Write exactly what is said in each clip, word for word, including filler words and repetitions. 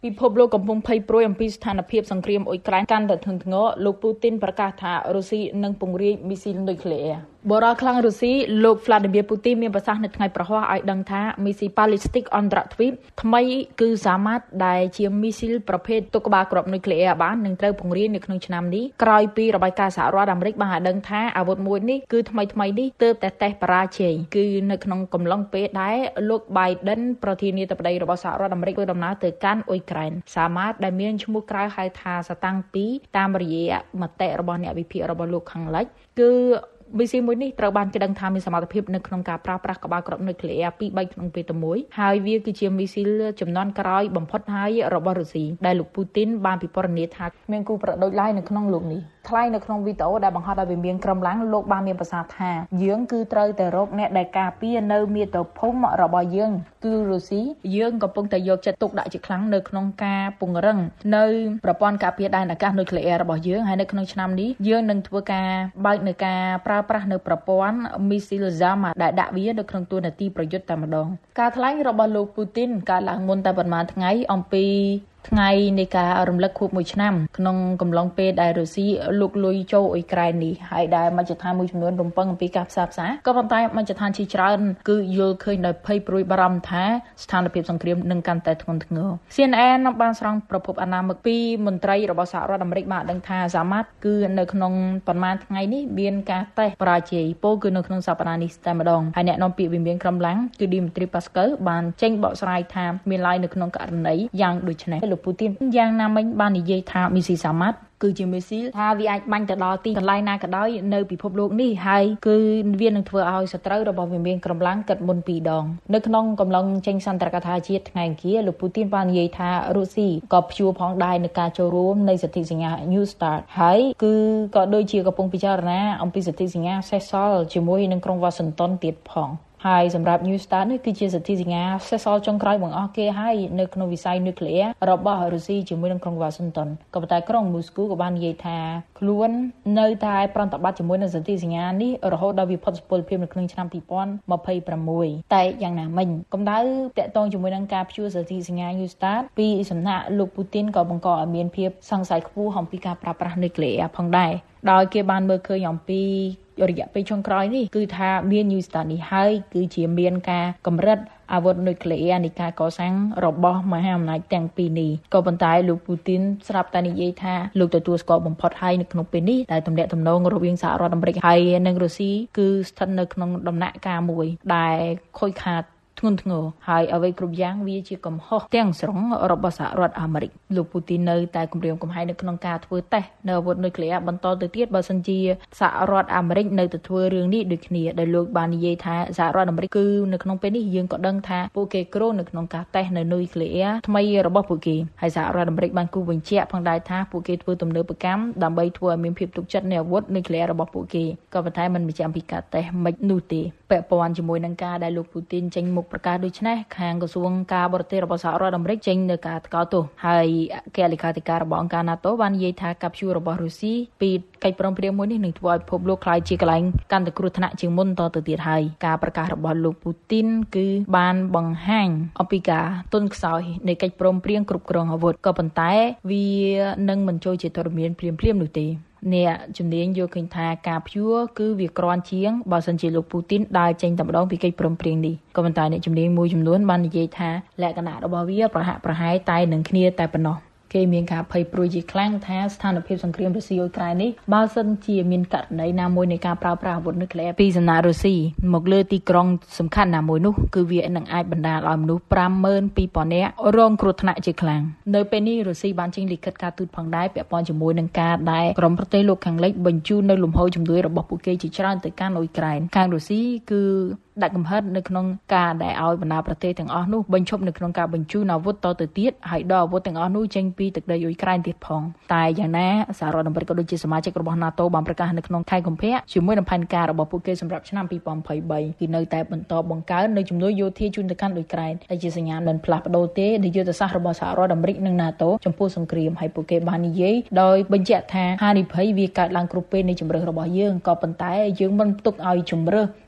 ពិភពលោកកំពុងភ័យព្រួយអំពីស្ថានភាពសង្គ្រាមអ៊ុយក្រែនកាន់តែធ្ងន់ធ្ងរលោកពូទីនប្រកាសថារុស្ស៊ីនឹងពង្រាយមីស៊ីលនុយក្លេអ៊ែរបរិយាខ្លាំងរុស្ស៊ីលោក Vladimir Putin មានប្រសាសន៍នៅថ្ងៃប្រហ័សឲ្យដឹងថាមីស៊ីប៉ាឡេស្ទិកអន្តរទ្វីបថ្មីគឺសាមាតដែលជាមីស៊ីលប្រភេទទុកក្បាលគ្រាប់នុយក្លេអ៊ែរបាននឹងត្រូវពង្រាយនៅក្នុងឆ្នាំនេះក្រោយពីរបាយការណ៍សហរដ្ឋអាមេរិកបានឲ្យដឹងថាអាវុធមួយនេះគឺថ្មីថ្មីនេះទើបតែតេស្តបរាជ័យគឺនៅក្នុងកំឡុងពេលដែលលោក Biden ប្រធានាធិបតីរបស់សហរដ្ឋអាមេរិកធ្វើដំណើរទៅកាន់អ៊ុយក្រែនសាមាតដែលមានឈ្មោះក្រៅហៅថាសតាំងពីរតាមរយៈមតិរបស់អ្នកវិភាគរបស់លោកខាងលិចគឺមីស៊ីលមួយនេះត្រូវបានគេដឹងថាមានសមត្ថភាពនៅក្នុងការប្រើប្រាស់ក្បាលគ្រាប់នុយក្លេអ៊ែរពីរបីក្នុងពេលតែមួយហើយវាគឺជាមីស៊ីលចំនួនក្រោយបំផុតហើយរបស់រុស្ស៊ីដែលលោកពូទីនបានពិពណ៌នាថាមានគូប្រដូចឡើយនៅក្នុងលោកនេះថ្លែងនៅក្នុងវីដេអូដែលបង្ហោះដោយវិមានក្រុមឡើងលោកបានមានប្រសាសន៍ថាយើងគឺត្រូវតែរកអ្នកដែលការពារនៅមាតុភូមិរបស់យើងគឺរុស្ស៊ីយើងកំពុងតែយកចិត្តទុកដាក់ជាខ្លាំងនៅក្នុងការពង្រឹងនៅប្រព័ន្ធការពារដែនអាកាសនុយក្លេអ៊ែររបស់យើងហើយនៅក្នុងឆ្នាំនេះយើងនឹងធ្វើការបើកនៅការប្រើប្រាស់នៅប្រព័ន្ធមីស៊ីលសាមាដែលដាក់វានៅក្នុងទូនាទីប្រយុទ្ធតែម្ដងការថ្លែងរបស់លោកពូទីនកើតឡើងមុនតែប៉ុន្មានថ្ងៃអំពីថ្ងៃនៃការរំលឹកខួបមួយឆ្នាំក្នុងកំឡុងពេលដែលរុស្ស៊ីលុកលុយចូលអ៊ុយក្រែននេះហើយដែលមជ្ឈដ្ឋានមួយចំនួនរំពឹងអំពីការផ្សះផ្សាក៏ប៉ុន្តែមជ្ឈដ្ឋានជាច្រើនគឺយល់ឃើញដោយភ័យព្រួយបារម្ភថាស្ថានភាពសង្គ្រាមនឹងកាន់តែធ្ងន់ធ្ងរ C N N បានស្រង់ប្រភពអនាមិកពីមន្ត្រីរបស់សហរដ្ឋអាមេរិកបានដឹងថាសាមាតគឺនៅក្នុងប្រមាណថ្ងៃនេះមានការតេស្តបរាជ័យពោលគឺនៅក្នុងសប្តាហ៍នេះតែម្ដងហើយអ្នកនាំពាក្យវិមានក្រុមឡើងគឺ Dmitry Peskov បានចេញបកស្រាយថាមានឡាយនៅក្នុងករណីយ៉ាងដូចនេះលោកពូទីនយ៉ាងណាមិញបាននិយាយថាមីស៊ីសាមាតគឺជាមីស៊ីលថាវាអាចបាញ់ទៅដល់ទីកន្លែងណាក៏ដោយនៅពិភពលោកនេះហើយគឺវានឹងធ្វើឲ្យសត្រូវរបស់វាមានក្រុមឡើងគិតមុនពីរដងនៅក្នុងកំឡុងចេញសន្ទរកថាជាតិថ្ងៃអង្គារលោកពូទីនបាននិយាយថារុស្ស៊ីក៏ព្យួរផងដែរនៅការចូលរួមនៃសន្ធិសញ្ញា New START ហើយគឺក៏ដូចជាកំពុងពិចារណាអំពីសន្ធិសញ្ញាសេសសល់ជាមួយនឹងក្រុង Washington ទៀតផងហើយសម្រាប់ New START នេះគឺជាសន្ធិសញ្ញាសេសសល់ចុងក្រោយបង្អស់គេហើយនៅក្នុងវិស័យនុយក្លេអ៊ែររបស់រុស្ស៊ីជាមួយនឹងក្រុង Washington ក៏ប៉ុន្តែក្រុង Moscow ក៏បាននិយាយថាខ្លួននៅតែប្រតិបត្តិជាមួយនឹងសន្ធិសញ្ញានេះរហូតដល់វាផុតសុពលភាពនៅក្នុងឆ្នាំពីរពាន់ម្ភៃប្រាំមួយតែយ៉ាងណាមិញកម្ដៅតាក់ទងជាមួយនឹងការព្យួរសន្ធិសញ្ញា New START ពីសំណាក់លោកពូទីនក៏បង្កឲ្យមានភាពសង្ស័យខ្ពស់អំពីការប្រើប្រាស់នុយក្លេអ៊ែរផងដែរដោយគេបានមើលឃើញអំពីរយៈពេលចុងក្រោយនេះគឺថាមាន New START នេះហើយគឺជាមានការកម្រិតអាវុធនុយក្លេអ៊ែរនៃការកសាងរបស់មហាអំណាចទាំងពីរនេះក៏ប៉ុន្តែលោកពូទីនស្រាប់តែនិយាយថាលោកទទួលស្គាល់បំផុតហើយនៅក្នុងពេលនេះដែលទំនាក់ទំនងរវាងសហរដ្ឋអាមេរិកហើយនិងរុស្ស៊ីគឺស្ថិតនៅក្នុងដំណាក់កាលមួយដែលខូចខាតធ្ងន់ធ្ងរហើយអ្វីគ្រប់យ៉ាងវាជាកំហុសទាំងស្រុងរបស់សហរដ្ឋអាមេរិកលោកពូទីននៅតែគម្រាមកំហែងនៅក្នុងការធ្វើតេស្តនៅអាវុធនុយក្លេអ៊ែរបន្តទៅទៀតបើសិនជាសហរដ្ឋអាមេរិកនៅតែធ្វើរឿងនេះដូចគ្នាដែលលោកបាននិយាយថាសហរដ្ឋអាមេរិកគឺនៅក្នុងពេលនេះយើងក៏ដឹងថាពួកគេគ្រោងនៅក្នុងការតេស្តនៅនុយក្លេអ៊ែរថ្មីរបស់ពួកគេហើយសហរដ្ឋអាមេរិកបានគូបញ្ជាក់ផងដែរថាពួកគេធ្វើទំនើបកម្មដើម្បីធ្វើឲ្យមានភាពទុកចិត្តនៃអាវុធនុយក្លេអ៊ែររបស់ពួកគេក៏ប៉ុន្តែมันមិនចាំពីការតេស្តមិននោះទេពាក់ព័ន្ធជាមួយនឹងការដែលលោកពូទីនចេញមុខប្រកាសដូចនេះខាងក្រសួងការបរទេសរបស់សហរដ្ឋអាមេរិកចេញនៅការថ្កោលទោសហើយអគ្គលេខាធិការរបស់អង្គការ NATO បាននិយាយថាការព្យួររបស់រុស្ស៊ីពីកិច្ចព្រមព្រៀងមួយនេះនឹងធ្វើឲ្យពិភពលោកក្លាយជាកន្លែងកាន់តែគ្រោះថ្នាក់ជាងមុនតទៅទៀតហើយការប្រកាសរបស់លោកពូទីនគឺបានបង្ហាញអំពីការទន់ខ្សោយនៃកិច្ចព្រមព្រៀងគ្រប់គ្រងអាវុធក៏ប៉ុន្តែវានឹងមិនចូលជាទរមានភ្លាមៗនោះទេអ្នកជំនាញយល់ឃើញថាការព្យួរគឺវាក្រាន់ជាងបើសិនជាលោកពូទីនដើរចេញតែម្ដងពីកិច្ចព្រមព្រៀងនេះក៏ប៉ុន្តែអ្នកជំនាញមួយចំនួនបាននិយាយថាលក្ខណៈរបស់វាប្រហាក់ប្រហែលតែនឹងគ្នាតែប៉ុណ្ណោះគេមានការភ័យព្រួយជាខ្លាំងថាស្ថានភាពសង្គ្រាមរុស្ស៊ីអ៊ុយក្រែននេះបើសិនជាមានករណីណាមួយនៃការប្រើប្រាស់អាវុធនុយក្លេអ៊ែរពីសំណាក់រុស្ស៊ីមកលើទីក្រុងសំខាន់ណាមួយនោះគឺវានឹងអាចបណ្ដាលឲ្យមនុស្ស ប្រាំម៉ឺនពីរពាន់ នាក់រងគ្រោះថ្នាក់ជាខ្លាំងនៅពេលនេះរុស្ស៊ីបានចេញលិខិតការទូតផងដែរពាក់ព័ន្ធជាមួយនឹងការដែលក្រុមប្រទេសលោកខាងលិចបញ្ជូននៅលំហូរជំនួយរបស់ពួកគេជាច្រើនទៅកាន់អ៊ុយក្រែនខាងរុស្ស៊ីគឺដាក់កំហិតនៅក្នុងការដែលឲ្យបណ្ដាប្រទេសទាំងអស់នោះបញ្ឈប់នៅក្នុងការបញ្ជូនអាវុធតទៅទៀតហើយដកអាវុធទាំងអស់នោះចេញពីទឹកដីអ៊ុយក្រែនទៀតផងតែយ៉ាងណាសហរដ្ឋអាមេរិកក៏ដូចជាសមាជិករបស់ NATO បានប្រកាសនៅក្នុងខែកុម្ភៈជាមួយនឹងផែនការរបស់ពួកគេសម្រាប់ឆ្នាំពីរពាន់ยี่สิบสามគឺនៅតែបន្តបង្កើននៅជំនួយយោធាជូនទៅកាន់អ៊ុយក្រែនដែលជាសញ្ញាមិនផ្លាស់ប្ដូរទេនៃយុទ្ធសាស្ត្ររបស់សហរដ្ឋអាមេរិកនិង NATO ចំពោះសង្គ្រាមហើយពួកគេបាននិយាយដោយបញ្ជាក់ថាហានិភ័យវាកើតឡើងគ្រប់ពេលនៃជំរឿសរបស់យើងក៏ប៉ុន្តែយើងមិនទុកឲ្យជំរឿស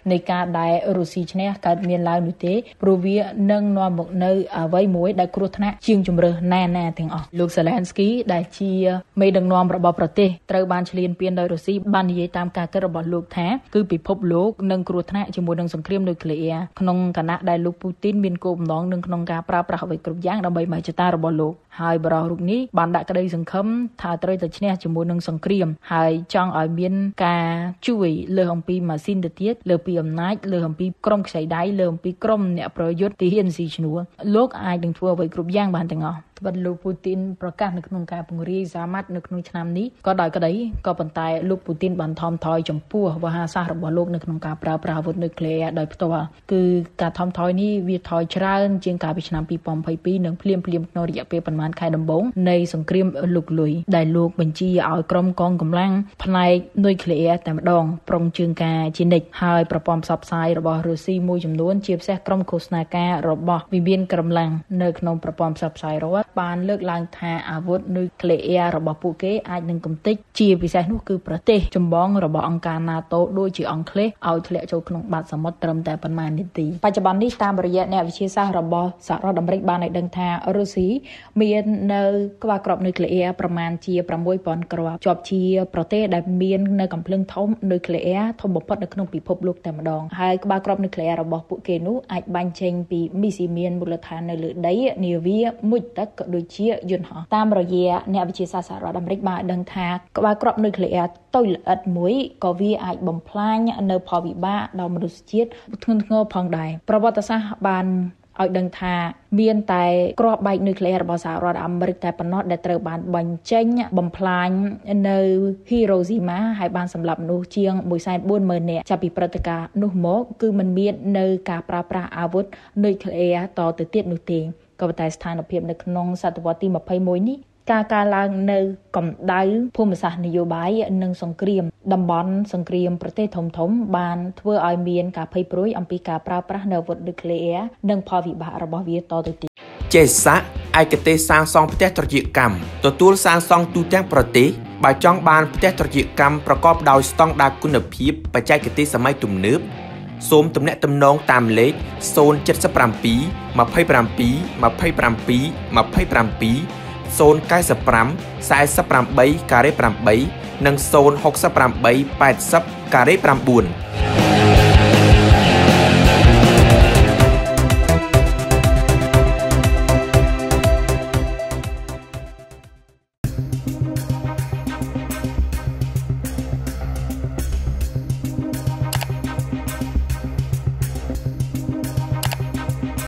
នៃការដែលរុស្ស៊ីឈ្នះកើតមានឡើងនោះទេព្រោះវានឹងនាំមកនៅអ្វីមួយដែលគ្រោះថ្នាក់ជាងជំរើសណាណាទាំងអស់លោក Zelensky ដែលជាមេដឹកនាំរបស់ប្រទេសត្រូវបានឈ្លានពានដោយរុស្ស៊ីបាននិយាយតាមការគិតរបស់លោកថាគឺពិភពលោកនឹងគ្រោះថ្នាក់ជាមួយនឹងសង្គ្រាមនុយក្លេអ៊ែរក្នុងគណៈដែលលោកពូទីនមានគោលបំណងនឹងក្នុងការប្រើប្រាស់អ្វីគ្រប់យ៉ាងដើម្បីមហិច្ឆតារបស់លោកហើយបរិះរូបនេះបានដាក់ក្តីសង្ឃឹមថាត្រូវតែឈ្នះជាមួយនឹងសង្គ្រាមហើយចង់ឲ្យមានការជួយលើសអំពីម៉ាស៊ីនទៅទៀតលើពីអំណាចលើអំពីក្រុមខ្ចីដៃលើអំពីក្រុមអ្នកប្រយុទ្ធទីហ៊ានស៊ីឈ្នួលលោកអាចនឹងធ្វើអ្វីគ្រប់យ៉ាងបានទាំងអស់ត្បិតលោកពូទីនប្រកាសនៅក្នុងការពង្រាយសាមត្ថនៅក្នុងឆ្នាំនេះក៏ដោយក្តីក៏ប៉ុន្តែលោកពូទីនបានថមថយចំពោះវោហារសាស្ត្ររបស់លោកនៅក្នុងការប្រើប្រាស់អាវុធនុយក្លេអ៊ែរដោយផ្ទាល់គឺការថមថយនេះវាថយច្រើនជាងកាលពីឆ្នាំពីរពាន់ยี่สิบtwoនិងភ្លាមភ្លាមក្នុងរយៈពេលប្រមាណខែដំបូងនៃសង្គ្រាមលុកលុយដែលលោកបញ្ជាឲ្យក្រុមកងកម្លាំងផ្នែកនុយក្លេអ៊ែរតែម្ដងប្រុងជើងការជានិច្ចហើយប្រព័ន្ធផ្សព្វផ្សាយរបស់រុស្ស៊ីមួយចំនួនជាពិសេសក្រុមឃោសនាការរបស់វិមានកម្លាំងនៅក្នុងប្រព័ន្ធផ្សព្វផ្សាយរដ្ឋបានលើកឡើងថាអាវុធនុយក្លេអ៊ែររបស់ពួកគេអាចនឹងកំទេចជាពិសេសនោះគឺប្រទេសចម្បងរបស់អង្គការ NATO ដូចជាអង់គ្លេសឲ្យធ្លាក់ចូលក្នុងបាតសមុទ្រត្រឹមតែប៉ុន្មាននាទីបច្ចុប្បន្ននេះតាមរយៈអ្នកវិទ្យាសាស្ត្ររបស់សហរដ្ឋអាមេរិកបានឲ្យដឹងថារុស្ស៊ីមាននៅក្បាលគ្រាប់នុយក្លេអ៊ែរប្រមាណជាប្រាំមួយពាន់គ្រាប់ជាប់ជាប្រទេសដែលមាននៅកំភ្លើងធំនុយក្លេអ៊ែរធំបំផុតនៅក្នុងពិភពលោកតែម្ដងហើយក្បាលគ្រាប់នុយក្លេអ៊ែររបស់ពួកគេនោះអាចបាញ់ចេញពីមីស៊ីមានមូលដ្ឋាននៅលើដីនាវាមុជទឹកក៏ដូចជាយន្តហោះតាមរយៈអ្នកវិទ្យាសាស្ត្រសហរដ្ឋអាមេរិកបានដឹងថាក្បាលគ្រាប់នុយក្លេអ៊ែរតូចល្អិតមួយក៏វាអាចបំផ្លាញនៅផលវិបាកដល់មនុស្សជាតិធ្ងន់ធ្ងរផងដែរប្រវត្តិសាស្ត្របានឲ្យដឹងថាមានតែគ្រាប់បែកនុយក្លេអ៊ែររបស់សហរដ្ឋអាមេរិកតែប៉ុណ្ណោះដែលត្រូវបានបញ្ចេញបំផ្លាញនៅ Hiroshima ហើយបានសម្លាប់មនុស្សជាងមួយសែនបួនម៉ឺន នាក់ចាប់ពីព្រឹត្តិការណ៍នោះមកគឺมันមាននៅការប្រើប្រាស់អាវុធនុយក្លេអ៊ែរតទៅទៀតនោះទេក៏ប៉ុន្តែស្ថានភាពនៅក្នុងសតវត្សទីยี่สิบเอ็ดនេះការកើនឡើងនៅកម្ដៅភូមិសាស្ត្រនយោបាយនិងសង្គ្រាមតំបន់សង្គ្រាមប្រទេសធំៗបានធ្វើឲ្យមានការភ័យព្រួយអំពីការប្រើប្រាស់នៅអាវុធនុយក្លេអ៊ែរនិងផលវិបាករបស់វាតទៅទៀតចេសាក់ឯកទេសសាងសង់ផ្ទះត្រជាកម្មទទួលសាងសង់ទូទាំងប្រទេសបើចង់បានផ្ទះត្រជាកម្មប្រកបដោយស្តង់ដារគុណភាពបច្ចេកទេសសម័យទំនើបសូមទំនាក់ទំនងតាមលេខศูนย์ เจ็ด เจ็ด ยี่สิบเจ็ด ยี่สิบเจ็ด ยี่สิบเจ็ด ยี่สิบเจ็ด ยี่สิบเจ็ด ศูนย์ เก้า ห้า สี่ สี่ แปด การี แปด និងศูนย์ หก แปด แปด ศูนย์ การี เก้า